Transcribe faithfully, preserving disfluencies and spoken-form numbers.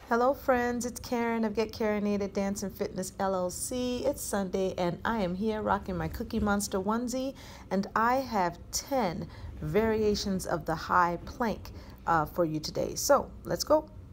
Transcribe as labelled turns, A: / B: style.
A: Hello friends, it's Karen of Get Carinated Dance and Fitness L L C. It's Sunday and I am here rocking my Cookie Monster Onesie, and I have ten variations of the high plank uh, for you today. So let's go.